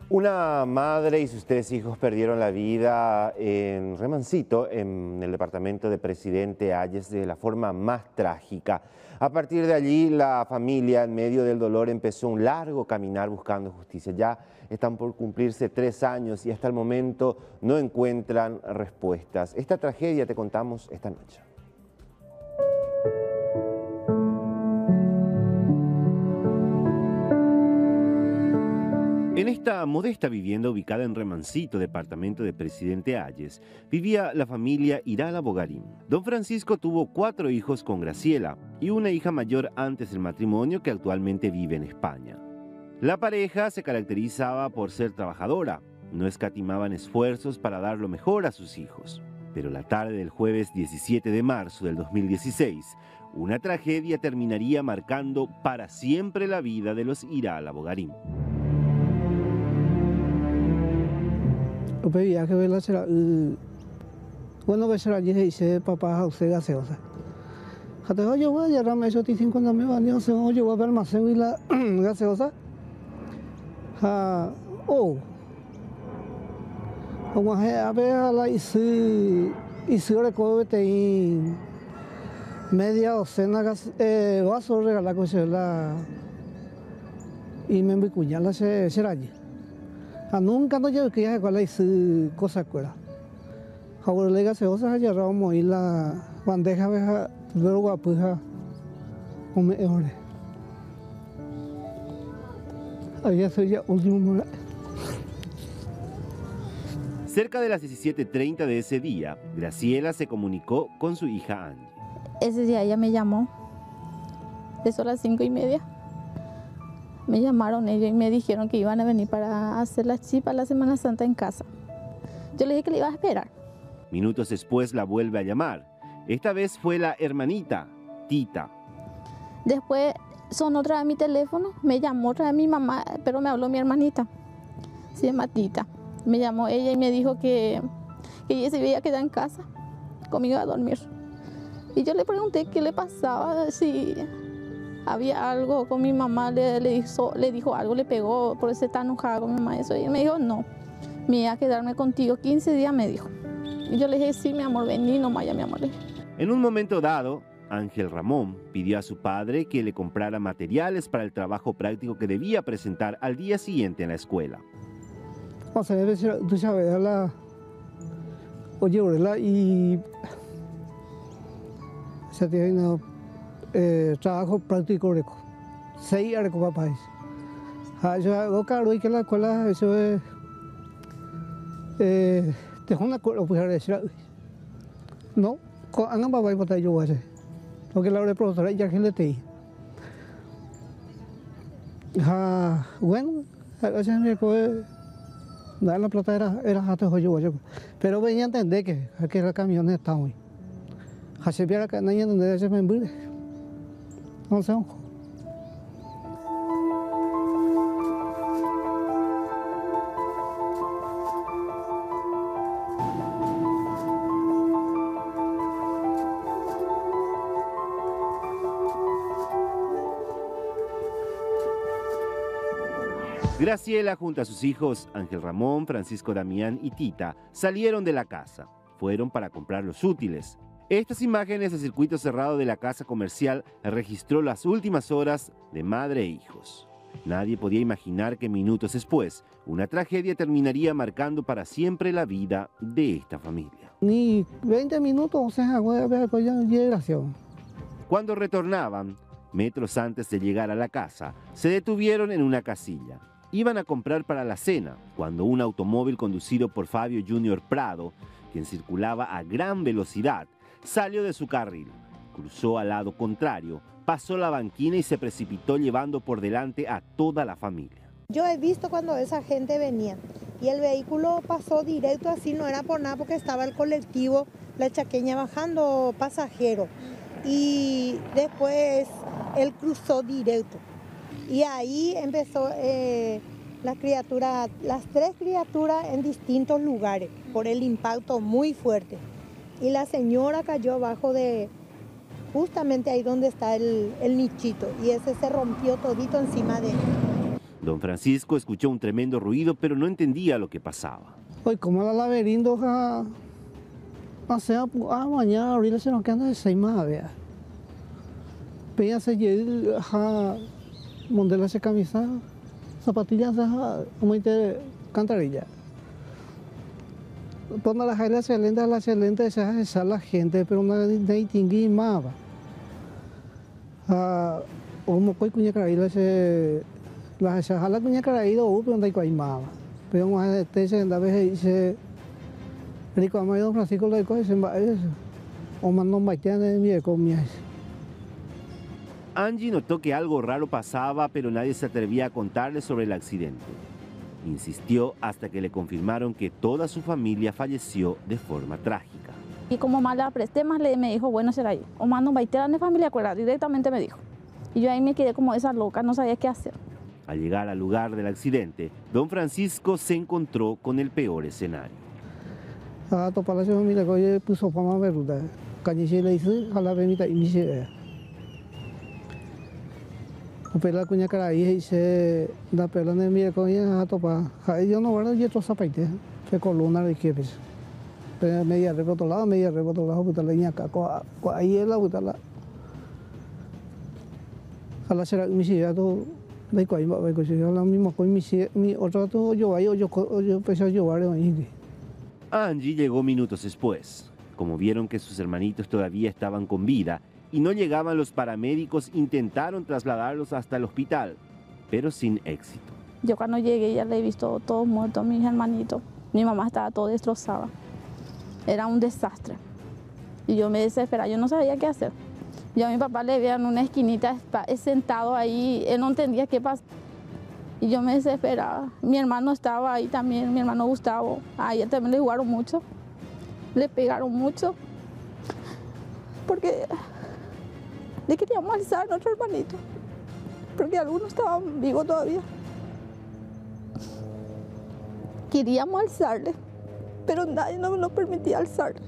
Una madre y sus 3 hijos perdieron la vida en Remancito, en el departamento de Presidente Hayes, de la forma más trágica. A partir de allí, la familia, en medio del dolor, empezó un largo caminar buscando justicia. Ya están por cumplirse 3 años y hasta el momento no encuentran respuestas. Esta tragedia te contamos esta noche. En esta modesta vivienda ubicada en Remancito, departamento de Presidente Hayes, vivía la familia Irala Bogarín. Don Francisco tuvo 4 hijos con Graciela y una hija mayor antes del matrimonio que actualmente vive en España. La pareja se caracterizaba por ser trabajadora, no escatimaban esfuerzos para dar lo mejor a sus hijos. Pero la tarde del jueves 17 de marzo del 2016, una tragedia terminaría marcando para siempre la vida de los Irala Bogarín. Pedía que vela será bueno que será allí dice papá usted gaseosa. Hasta hoy yo voy a llevarme eso 50.000 baños se hoy yo voy a ver almacén y la gaseosa. Como a ver a la y recuérdate y media docena vaso regalar con la y me envicuña la será allí. Nunca no llegué que ya cuál es cosa cuera. Ahora le gaseosa ya ramo y la bandeja veja luego apuja o me ore. Ahí soy ya último. Cerca de las 17:30 de ese día, Graciela se comunicó con su hija Angie. Ese día ella me llamó, eso a las 5:30. Me llamaron ellos y me dijeron que iban a venir para hacer la chipa la Semana Santa en casa. Yo le dije que le iba a esperar. Minutos después la vuelve a llamar. Esta vez fue la hermanita, Tita. Después sonó otra vez mi teléfono, me llamó otra vez mi mamá, pero me habló mi hermanita. Se llama Tita. Me llamó ella y me dijo que ella se veía quedar en casa, conmigo a dormir. Y yo le pregunté qué le pasaba, si había algo con mi mamá, le dijo algo, le pegó, por eso está enojada con mi mamá. Eso. Y él me dijo, no, me iba a quedarme contigo 15 días, me dijo. Y yo le dije, sí, mi amor, vení, no vaya, mi amor. En un momento dado, Ángel Ramón pidió a su padre que le comprara materiales para el trabajo práctico que debía presentar al día siguiente en la escuela. O sea, tú sabes, oye, y se tiene trabajo práctico, 6 años con papá. Yo hago caro y que la escuela, eso es, tengo una escuela, pues, no, hagan papá y papá yo voy a hacer, porque la hora de profesora ya que le te bueno, a veces me puede dar la plata era hasta yo, pero venía a entender que los camiones estaban hoy. Así que no hay donde se me envuelve. No sé. Graciela, junto a sus hijos Ángel Ramón, Francisco Damián y Tita, salieron de la casa. Fueron para comprar los útiles. Estas imágenes de circuito cerrado de la casa comercial registró las últimas horas de madre e hijos. Nadie podía imaginar que minutos después, una tragedia terminaría marcando para siempre la vida de esta familia. Ni 20 minutos, o sea, voy a ver con generación. Cuando retornaban, metros antes de llegar a la casa, se detuvieron en una casilla. Iban a comprar para la cena, cuando un automóvil conducido por Fabio Junior Prado, quien circulaba a gran velocidad, salió de su carril, cruzó al lado contrario, pasó la banquina y se precipitó llevando por delante a toda la familia. Yo he visto cuando esa gente venía y el vehículo pasó directo así, no era por nada porque estaba el colectivo, la chaqueña bajando pasajeros y después él cruzó directo y ahí empezó las 3 criaturas en distintos lugares por el impacto muy fuerte. Y la señora cayó abajo de, justamente ahí donde está el nichito, y ese se rompió todito encima de él. Don Francisco escuchó un tremendo ruido, pero no entendía lo que pasaba. Hoy como el laberinto, mañana ahorita se nos quedan de 6 más, vea. Peña se lleva, modelo ese camisa, zapatillas, como cantarilla. Cuando la excelente, esa la gente, pero no distinguí más. Como coi cuña caída ese la jala cuña caída o pero no hay más. Pero no hay se da vez dice rico a Don Francisco le coge se va eso. O mandó bailar en mi comida. Angie notó que algo raro pasaba, pero nadie se atrevía a contarle sobre el accidente. Insistió hasta que le confirmaron que toda su familia falleció de forma trágica. Y como más la presté, más me dijo, bueno, será ahí. O mando baitera de familia, acuerda, directamente me dijo. Y yo ahí me quedé como esa loca, no sabía qué hacer. Al llegar al lugar del accidente, don Francisco se encontró con el peor escenario. A toda la familia que puso fama verdad. Cañiche le hizo a la venita y me pela cuña caray y se da pela en mi coña a topa. Yo no guardo y otro zapaite, se columna de que ves. Pero media reboto lado, puta leña acá, ahí es la puta la. A la será mi todo de cuál va a conseguir la misma con mi otro todo yo empecé a llevar ahí. Angie llegó minutos después. Como vieron que sus hermanitos todavía estaban con vida y no llegaban los paramédicos, intentaron trasladarlos hasta el hospital, pero sin éxito. Yo cuando llegué ya le he visto todos muertos, mis hermanitos. Mi mamá estaba todo destrozada. Era un desastre. Y yo me desesperaba, yo no sabía qué hacer. Yo a mi papá le veía en una esquinita sentado ahí, él no entendía qué pasaba. Y yo me desesperaba. Mi hermano estaba ahí también, mi hermano Gustavo. A él también le jugaron mucho, le pegaron mucho. Porque le queríamos alzar a nuestro hermanito, porque algunos estaban vivos todavía. Queríamos alzarle, pero nadie nos permitía alzarle.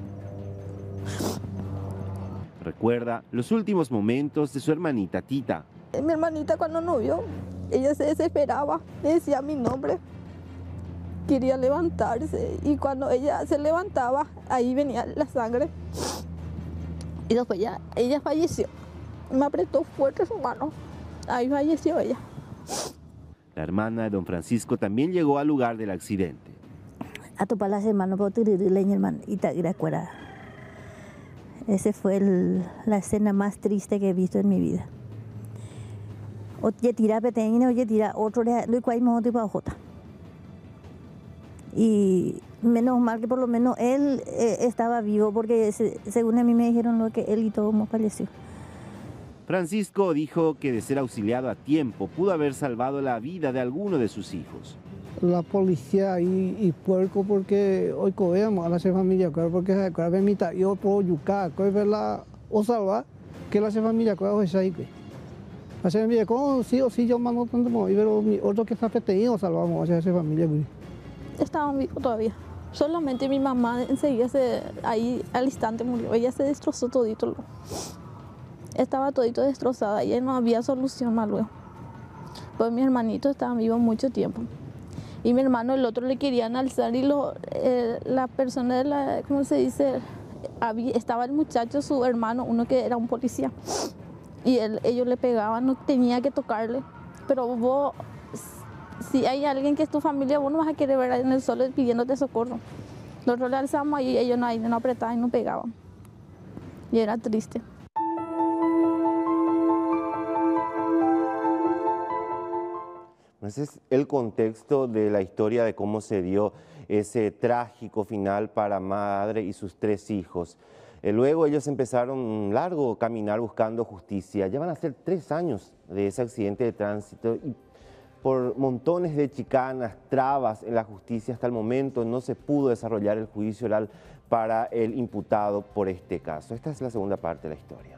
Recuerda los últimos momentos de su hermanita Tita. Mi hermanita cuando nos vio, ella se desesperaba, me decía mi nombre, quería levantarse y cuando ella se levantaba, ahí venía la sangre. Y después ella falleció. Me apretó fuerte su mano. Ahí falleció ella. La hermana de don Francisco también llegó al lugar del accidente. A topar las hermanas, por leña, hermano, y cuerda. Esa fue la escena más triste que he visto en mi vida. Oye, tira peteña, oye, tira otro de cuál modo tipo jota. Y menos mal que por lo menos él estaba vivo, porque según a mí me dijeron lo que él y todo falleció. Francisco dijo que de ser auxiliado a tiempo pudo haber salvado la vida de alguno de sus hijos. La policía y puerco porque hoy coveamos a la familia porque se mitad yo puedo yucar que verla o salvar que la familia que es ahí que la familia con sí o sí yo mando tanto pero otro que está peteído salvamos a esa familia. Estaban vivos todavía. Solamente mi mamá enseguida ahí al instante murió. Ella se destrozó todito. Estaba todito destrozada y no había solución más luego. Pues mis hermanitos estaban vivos mucho tiempo. Y mi hermano, el otro, le querían alzar y la persona de la, ¿cómo se dice? Estaba el muchacho, su hermano, uno que era un policía. Y ellos le pegaban, no tenía que tocarle. Pero vos, si hay alguien que es tu familia, vos no vas a querer ver en el suelo pidiéndote socorro. Nosotros le alzamos y ellos no apretaban y no pegaban. Y era triste. Ese es el contexto de la historia de cómo se dio ese trágico final para madre y sus 3 hijos. Luego ellos empezaron un largo caminar buscando justicia. Ya van a ser 3 años de ese accidente de tránsito y por montones de chicanas, trabas en la justicia hasta el momento no se pudo desarrollar el juicio oral para el imputado por este caso. Esta es la segunda parte de la historia.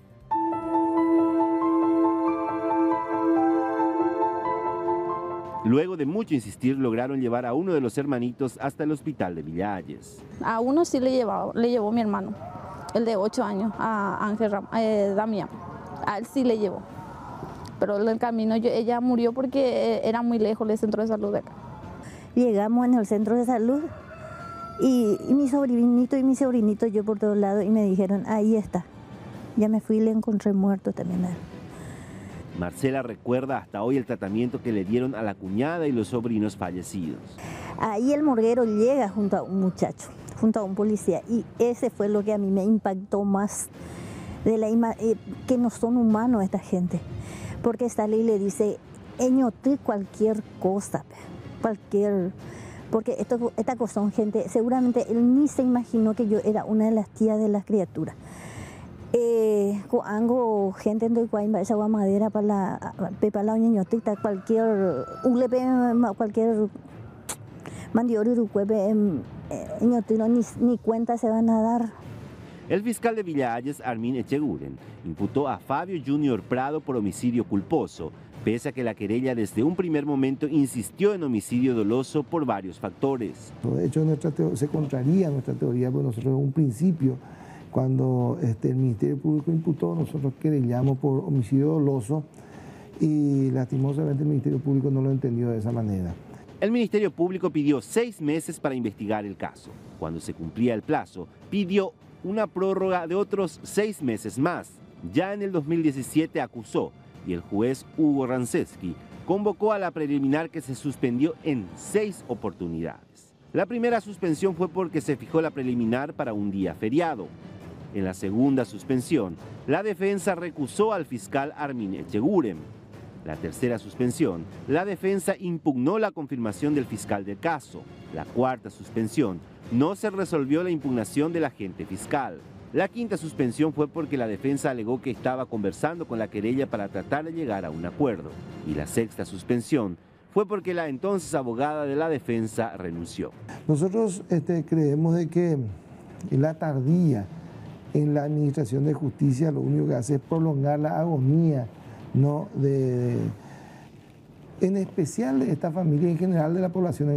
Luego de mucho insistir, lograron llevar a uno de los hermanitos hasta el hospital de Villa Hayes. A uno sí le llevó mi hermano, el de 8 años, a Ángel Damián. A él sí le llevó. pero en el camino ella murió porque era muy lejos del centro de salud de acá. Llegamos en el centro de salud y mi sobrinito y mi sobrinito, yo por todos lados, y me dijeron, ahí está. Ya me fui y le encontré muerto también a él. Marcela recuerda hasta hoy el tratamiento que le dieron a la cuñada y los sobrinos fallecidos. Ahí el morguero llega junto a un muchacho, junto a un policía, y ese fue lo que a mí me impactó más, que no son humanos esta gente, porque sale y le dice, eñote cualquier cosa, porque esta cosa son gente, seguramente él ni se imaginó que yo era una de las tías de las criaturas. Coango gente en Doicuaimba, esa madera para la ñoñotita, cualquier mandiori rucuepe ñotino ni cuenta se van a dar. El fiscal de Villa Hayes, Armin Echeguren, imputó a Fabio Junior Prado por homicidio culposo, pese a que la querella desde un primer momento insistió en homicidio doloso por varios factores. De hecho, se contraría nuestra teoría, porque nosotros en un principio, cuando el Ministerio Público imputó, nosotros querellamos por homicidio doloso y lastimosamente el Ministerio Público no lo entendió de esa manera. El Ministerio Público pidió 6 meses para investigar el caso. Cuando se cumplía el plazo, pidió una prórroga de otros 6 meses más. Ya en el 2017 acusó y el juez Hugo Ranceski convocó a la preliminar que se suspendió en 6 oportunidades. La primera suspensión fue porque se fijó la preliminar para un día feriado. En la segunda suspensión, la defensa recusó al fiscal Armin Echeguren. La tercera suspensión, la defensa impugnó la confirmación del fiscal del caso. La cuarta suspensión, no se resolvió la impugnación del agente fiscal. La quinta suspensión fue porque la defensa alegó que estaba conversando con la querella para tratar de llegar a un acuerdo. Y la sexta suspensión fue porque la entonces abogada de la defensa renunció. Nosotros creemos de que la tardía en la administración de justicia lo único que hace es prolongar la agonía, ¿no? En especial de esta familia, en general de la población,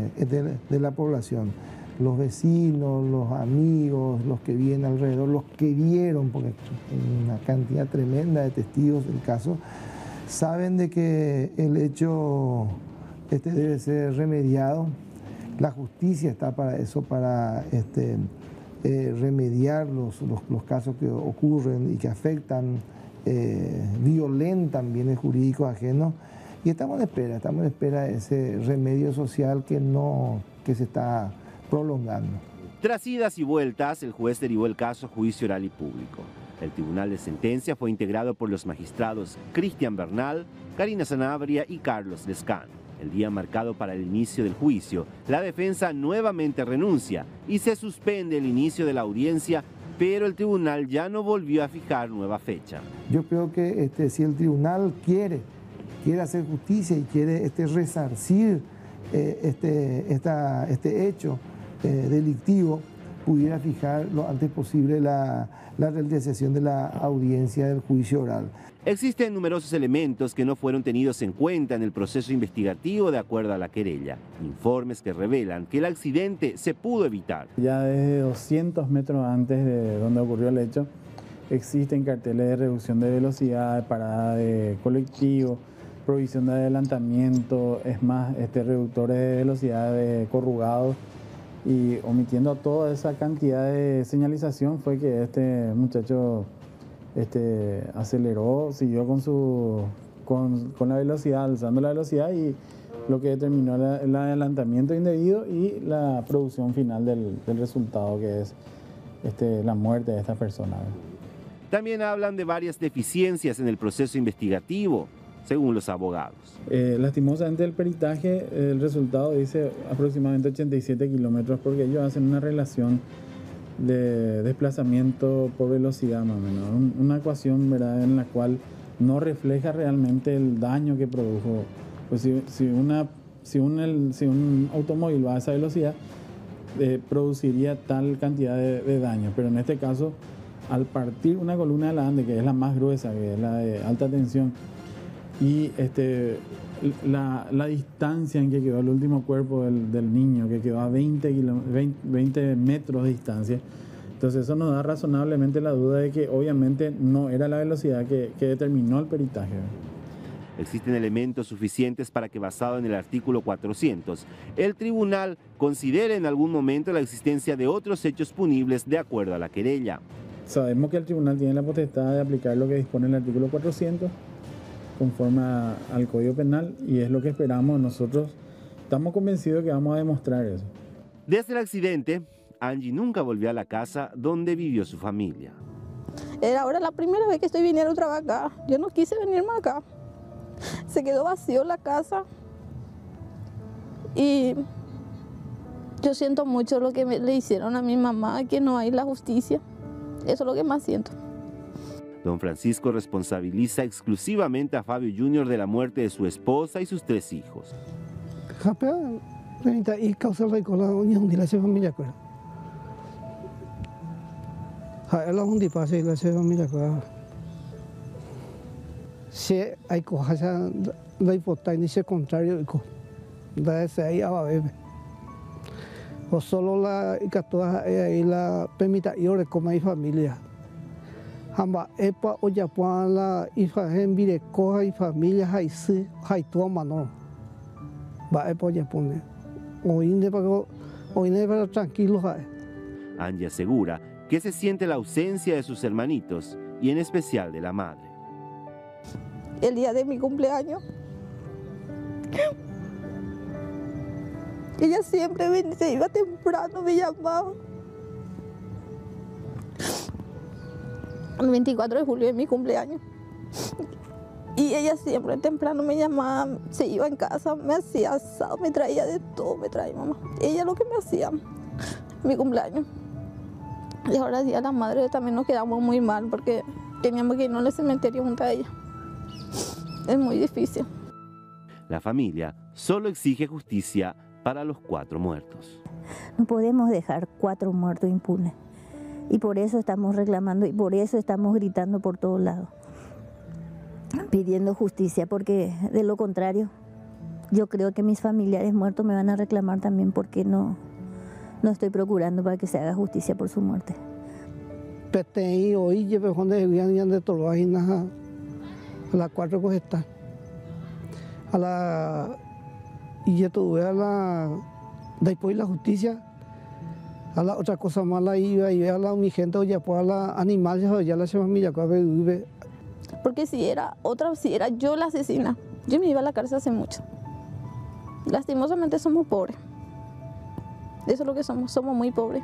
los vecinos, los amigos, los que viven alrededor, los que vieron, porque hay una cantidad tremenda de testigos del caso, saben de que el hecho debe ser remediado. La justicia está para eso, para remediar los casos que ocurren y que afectan, violentan bienes jurídicos ajenos, y estamos en espera de ese remedio social que se está prolongando. Tras idas y vueltas, el juez derivó el caso a juicio oral y público. El tribunal de sentencia fue integrado por los magistrados Cristian Bernal, Karina Sanabria y Carlos Lescano. El día marcado para el inicio del juicio, la defensa nuevamente renuncia y se suspende el inicio de la audiencia, pero el tribunal ya no volvió a fijar nueva fecha. Yo creo que si el tribunal quiere hacer justicia y quiere resarcir este hecho delictivo, pudiera fijar lo antes posible la realización de la audiencia del juicio oral. Existen numerosos elementos que no fueron tenidos en cuenta en el proceso investigativo de acuerdo a la querella. Informes que revelan que el accidente se pudo evitar. Ya desde 200 metros antes de donde ocurrió el hecho, existen carteles de reducción de velocidad, de parada de colectivo, provisión de adelantamiento, es más, reductores de velocidad de corrugados. Y omitiendo toda esa cantidad de señalización fue que este muchacho aceleró, siguió con la velocidad, alzando la velocidad, y lo que determinó el adelantamiento indebido y la producción final del resultado, que es la muerte de esta persona. También hablan de varias deficiencias en el proceso investigativo, según los abogados. Lastimosamente el peritaje, el resultado dice aproximadamente 87 kilómetros, porque ellos hacen una relación de desplazamiento por velocidad más o menos, una ecuación, ¿verdad?, en la cual no refleja realmente el daño que produjo. Pues si un automóvil va a esa velocidad, produciría tal cantidad de daño, pero en este caso, al partir una columna de la ANDE, que es la más gruesa, que es la de alta tensión, y la distancia en que quedó el último cuerpo del niño, que quedó a 20 metros de distancia, entonces eso nos da razonablemente la duda de que obviamente no era la velocidad que determinó el peritaje. Existen elementos suficientes para que, basado en el artículo 400, el tribunal considere en algún momento la existencia de otros hechos punibles de acuerdo a la querella. Sabemos que el tribunal tiene la potestad de aplicar lo que dispone el artículo 400 conforme al Código Penal y es lo que esperamos. Nosotros estamos convencidos que vamos a demostrar eso. Desde el accidente, Angie nunca volvió a la casa donde vivió su familia. Era ahora la primera vez que estoy viniendo a trabajar. Yo no quise venirme acá. Se quedó vacío la casa y yo siento mucho lo que le hicieron a mi mamá, que no hay la justicia. Eso es lo que más siento. Don Francisco responsabiliza exclusivamente a Fabio Jr. de la muerte de su esposa y sus 3 hijos. Y causa la unión de la familia. La unión de la familia. Si hay cosas, la hipotenusa contrario, da ese ahí a bebé. O solo la y la permita y ahora como hay familia. Hamba epa o ya puan la hija en vire coja y familia hay tu mano. Va epa ya pone. Hoy para tranquilo. Angie asegura que se siente la ausencia de sus hermanitos y en especial de la madre. El día de mi cumpleaños, ella siempre se iba temprano, me llamaba. El 24 de julio es mi cumpleaños. Y ella siempre temprano me llamaba, se iba en casa, me hacía asado, me traía de todo, me traía mamá. Ella lo que me hacía, mi cumpleaños. Y ahora día la madre también nos quedamos muy mal porque teníamos que irnos al cementerio junto a ella. Es muy difícil. La familia solo exige justicia para los 4 muertos. No podemos dejar 4 muertos impunes. Y por eso estamos reclamando y por eso estamos gritando por todos lados. Pidiendo justicia, porque de lo contrario, yo creo que mis familiares muertos me van a reclamar también porque no estoy procurando para que se haga justicia por su muerte. Petei hoy llevé donde vivían de Tolvajina a las 4 cosas está. A la y yo tuve a la después la justicia a la otra cosa mala iba y a la mi gente ya pues a la animal ya la familia vive. Porque si era yo la asesina, yo me iba a la cárcel hace mucho. Lastimosamente somos pobres. Eso es lo que somos muy pobres.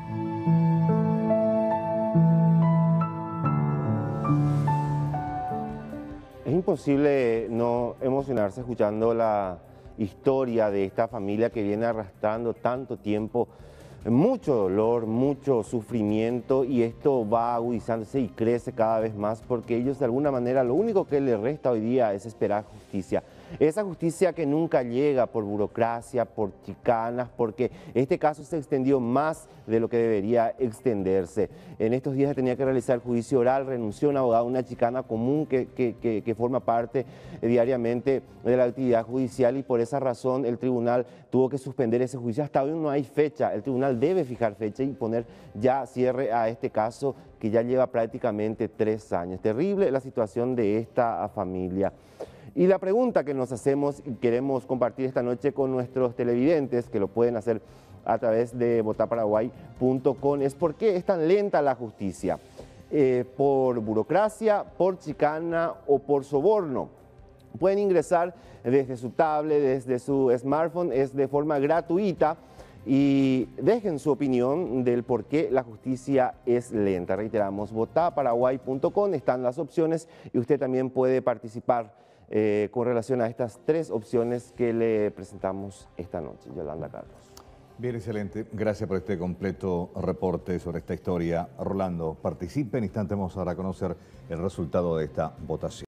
Es imposible no emocionarse escuchando la historia de esta familia que viene arrastrando tanto tiempo, mucho dolor, mucho sufrimiento, y esto va agudizándose y crece cada vez más porque ellos de alguna manera lo único que les resta hoy día es esperar justicia. Esa justicia que nunca llega por burocracia, por chicanas, porque este caso se extendió más de lo que debería extenderse. En estos días se tenía que realizar el juicio oral, renunció un abogado, una chicana común que forma parte diariamente de la actividad judicial, y por esa razón el tribunal tuvo que suspender ese juicio. Hasta hoy no hay fecha, el tribunal debe fijar fecha y poner ya cierre a este caso que ya lleva prácticamente 3 años. Terrible la situación de esta familia. Y la pregunta que nos hacemos y queremos compartir esta noche con nuestros televidentes, que lo pueden hacer a través de votaparaguay.com, es ¿por qué es tan lenta la justicia? ¿Por burocracia, por chicana o por soborno? Pueden ingresar desde su tablet, desde su smartphone, es de forma gratuita, y dejen su opinión del por qué la justicia es lenta. Reiteramos, votaparaguay.com, están las opciones y usted también puede participar con relación a estas 3 opciones que le presentamos esta noche. Yolanda Carlos. Bien, excelente. Gracias por este completo reporte sobre esta historia. Rolando, participe. En instante vamos a dar a conocer el resultado de esta votación.